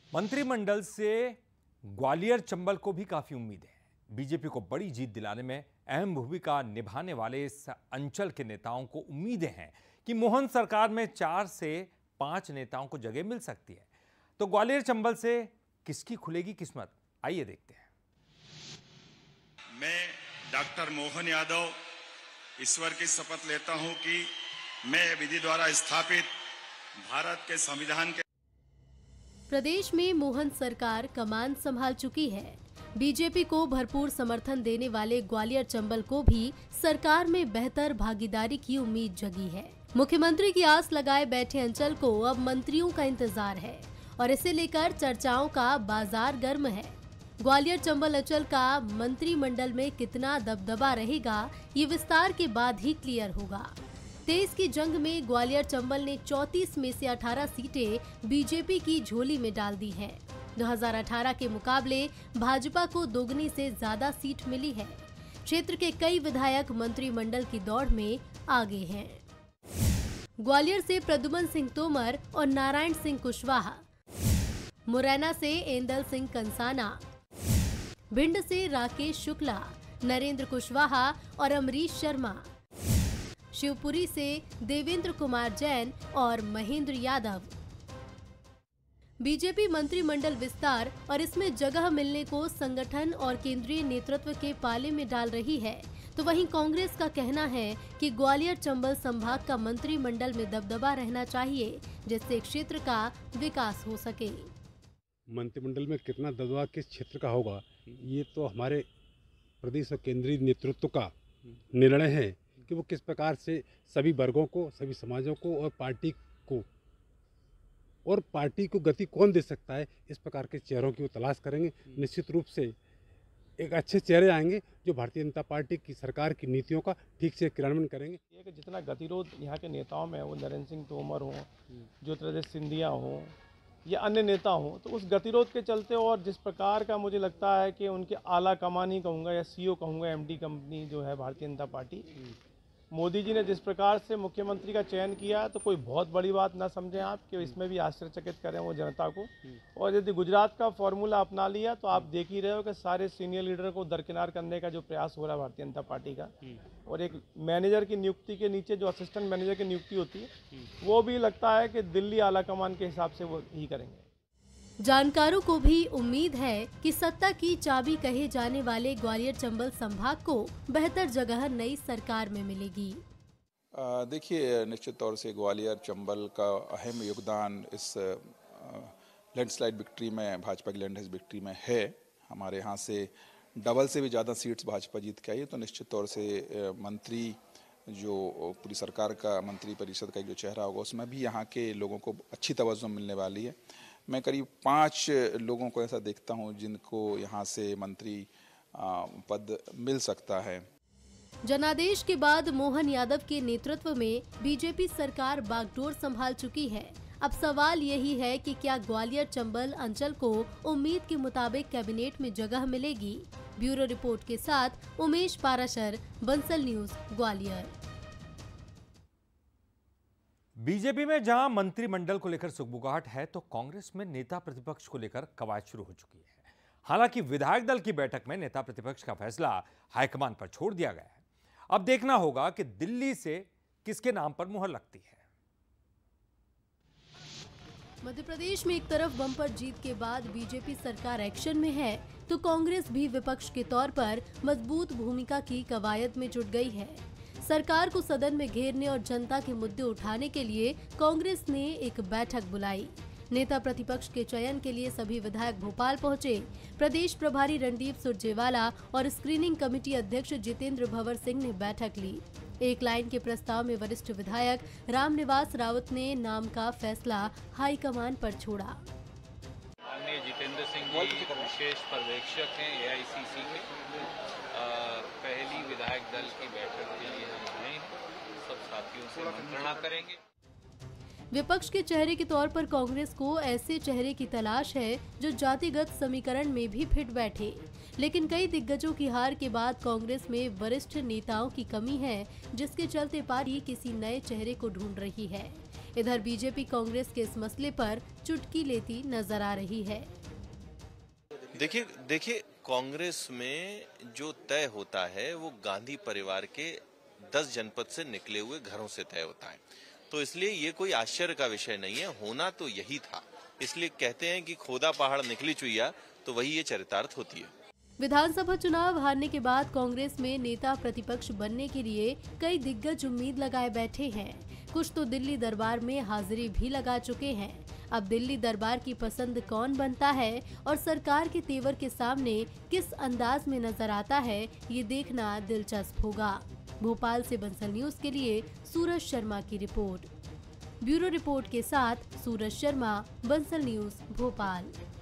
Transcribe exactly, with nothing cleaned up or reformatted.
मंत्रिमंडल से ग्वालियर चंबल को भी काफी उम्मीदें हैं। बीजेपी को बड़ी जीत दिलाने में अहम भूमिका निभाने वाले इस अंचल के नेताओं को उम्मीदें हैं कि मोहन सरकार में चार से पांच नेताओं को जगह मिल सकती है। तो ग्वालियर चंबल से किसकी खुलेगी किस्मत, आइए देखते हैं। मैं डॉक्टर मोहन यादव ईश्वर की शपथ लेता हूं कि मैं विधि द्वारा स्थापित भारत के संविधान के प्रदेश में मोहन सरकार कमान संभाल चुकी है। बीजेपी को भरपूर समर्थन देने वाले ग्वालियर चंबल को भी सरकार में बेहतर भागीदारी की उम्मीद जगी है। मुख्यमंत्री की आस लगाए बैठे अंचल को अब मंत्रियों का इंतजार है और इसे लेकर चर्चाओं का बाजार गर्म है। ग्वालियर चंबल अंचल का मंत्रिमंडल में कितना दबदबा रहेगा, ये विस्तार के बाद ही क्लियर होगा। तेईस की जंग में ग्वालियर चंबल ने चौंतीस में से अठारह सीटें बीजेपी की झोली में डाल दी हैं। दो हज़ार अठारह के मुकाबले भाजपा को दोगुनी से ज्यादा सीट मिली है। क्षेत्र के कई विधायक मंत्रिमंडल की दौड़ में आगे हैं। ग्वालियर से प्रद्युमन सिंह तोमर और नारायण सिंह कुशवाहा, मुरैना से एंदल सिंह कंसाना, भिंड से राकेश शुक्ला, नरेंद्र कुशवाहा और अमरीश शर्मा, शिवपुरी से देवेंद्र कुमार जैन और महेंद्र यादव। बीजेपी मंत्रिमंडल विस्तार और इसमें जगह मिलने को संगठन और केंद्रीय नेतृत्व के पाले में डाल रही है, तो वहीं कांग्रेस का कहना है कि ग्वालियर चंबल संभाग का मंत्रिमंडल में दबदबा रहना चाहिए, जिससे क्षेत्र का विकास हो सके। मंत्रिमंडल में कितना दबदबा किस क्षेत्र का होगा, ये तो हमारे प्रदेश और केंद्रीय नेतृत्व का निर्णय है कि वो किस प्रकार से सभी वर्गों को, सभी समाजों को और पार्टी को और पार्टी को गति कौन दे सकता है, इस प्रकार के चेहरों की वो तलाश करेंगे। निश्चित रूप से एक अच्छे चेहरे आएंगे जो भारतीय जनता पार्टी की सरकार की नीतियों का ठीक से क्रियान्वयन करेंगे। ये कि जितना गतिरोध यहाँ के नेताओं में है, वो नरेंद्र सिंह तोमर हो, ज्योतिरादित्य सिंधिया हो या अन्य नेता हो, तो उस गतिरोध के चलते और जिस प्रकार का मुझे लगता है कि उनके आला कमान ही कहूँगा या सीईओ कहूँगा, एमडी कंपनी जो है भारतीय जनता पार्टी, मोदी जी ने जिस प्रकार से मुख्यमंत्री का चयन किया है, तो कोई बहुत बड़ी बात ना समझें आप कि इसमें भी आश्चर्यचकित करें वो जनता को। और यदि गुजरात का फॉर्मूला अपना लिया तो आप देख ही रहे हो कि सारे सीनियर लीडर को दरकिनार करने का जो प्रयास हो रहा है भारतीय जनता पार्टी का, और एक मैनेजर की नियुक्ति के नीचे जो असिस्टेंट मैनेजर की नियुक्ति होती है, वो भी लगता है कि दिल्ली आलाकमान के हिसाब से वो ही करेंगे। जानकारों को भी उम्मीद है कि सत्ता की चाबी कहे जाने वाले ग्वालियर चंबल संभाग को बेहतर जगह नई सरकार में मिलेगी। देखिए, निश्चित तौर से ग्वालियर चंबल का अहम योगदान इस लैंडस्लाइड विक्ट्री में, भाजपा की लैंडस्लाइड विक्ट्री में है। हमारे यहाँ से डबल से भी ज़्यादा सीट्स भाजपा जीत के आई है, तो निश्चित तौर से मंत्री जो पूरी सरकार का मंत्री परिषद का एक जो चेहरा होगा, उसमें भी यहाँ के लोगों को अच्छी तवज्जो मिलने वाली है। मैं करीब पाँच लोगों को ऐसा देखता हूँ जिनको यहाँ से मंत्री पद मिल सकता है। जनादेश के बाद मोहन यादव के नेतृत्व में बीजेपी सरकार बागडोर संभाल चुकी है। अब सवाल यही है कि क्या ग्वालियर चंबल अंचल को उम्मीद के मुताबिक कैबिनेट में जगह मिलेगी। ब्यूरो रिपोर्ट के साथ उमेश पाराशर, बंसल न्यूज, ग्वालियर। बीजेपी में जहां मंत्रिमंडल को लेकर सुगबुगाहट है, तो कांग्रेस में नेता प्रतिपक्ष को लेकर कवायद शुरू हो चुकी है। हालांकि विधायक दल की बैठक में नेता प्रतिपक्ष का फैसला हाईकमान पर छोड़ दिया गया है। अब देखना होगा कि दिल्ली से किसके नाम पर मुहर लगती है। मध्य प्रदेश में एक तरफ बम्पर जीत के बाद बीजेपी सरकार एक्शन में है, तो कांग्रेस भी विपक्ष के तौर पर मजबूत भूमिका की कवायद में जुट गई है। सरकार को सदन में घेरने और जनता के मुद्दे उठाने के लिए कांग्रेस ने एक बैठक बुलाई। नेता प्रतिपक्ष के चयन के लिए सभी विधायक भोपाल पहुंचे। प्रदेश प्रभारी रणदीप सुरजेवाला और स्क्रीनिंग कमेटी अध्यक्ष जितेंद्र भंवर सिंह ने बैठक ली। एक लाइन के प्रस्ताव में वरिष्ठ विधायक रामनिवास रावत ने नाम का फैसला हाईकमान पर छोड़ा। माननीय जितेंद्र सिंह जी विशेष पर्यवेक्षक हैं ए आई सी सी के। पहली विधायक दल की बैठक के लिए हम आए हैं, सब साथियों से मंत्रणा करेंगे। विपक्ष के चेहरे के तौर पर कांग्रेस को ऐसे चेहरे की तलाश है जो जातिगत समीकरण में भी फिट बैठे, लेकिन कई दिग्गजों की हार के बाद कांग्रेस में वरिष्ठ नेताओं की कमी है, जिसके चलते पार्टी किसी नए चेहरे को ढूंढ रही है। इधर बीजेपी कांग्रेस के इस मसले पर चुटकी लेती नजर आ रही है। देखिए देखिए कांग्रेस में जो तय होता है वो गांधी परिवार के दस जनपद से निकले हुए घरों से तय होता है, तो इसलिए ये कोई आश्चर्य का विषय नहीं है, होना तो यही था। इसलिए कहते हैं कि खोदा पहाड़ निकली चुईया, तो वही ये चरितार्थ होती है। विधानसभा चुनाव हारने के बाद कांग्रेस में नेता प्रतिपक्ष बनने के लिए कई दिग्गज उम्मीद लगाए बैठे हैं। कुछ तो दिल्ली दरबार में हाजिरी भी लगा चुके हैं। अब दिल्ली दरबार की पसंद कौन बनता है और सरकार के तेवर के सामने किस अंदाज में नजर आता है, ये देखना दिलचस्प होगा। भोपाल से बंसल न्यूज के लिए सूरज शर्मा की रिपोर्ट। ब्यूरो रिपोर्ट के साथ सूरज शर्मा, बंसल न्यूज, भोपाल।